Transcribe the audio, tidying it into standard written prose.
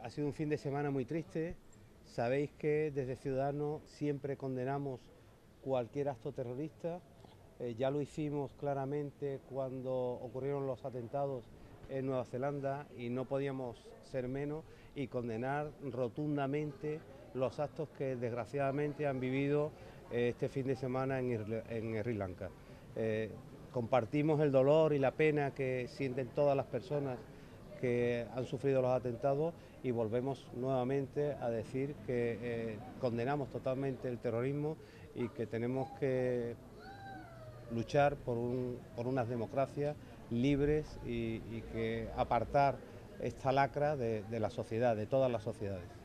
Ha sido un fin de semana muy triste. Sabéis que desde Ciudadanos siempre condenamos cualquier acto terrorista. Ya lo hicimos claramente cuando ocurrieron los atentados en Nueva Zelanda y no podíamos ser menos y condenar rotundamente los actos que desgraciadamente han vivido este fin de semana en Sri Lanka. Compartimos el dolor y la pena que sienten todas las personas que han sufrido los atentados y volvemos nuevamente a decir que condenamos totalmente el terrorismo y que tenemos que luchar por unas democracias libres y que apartar esta lacra de la sociedad, de todas las sociedades.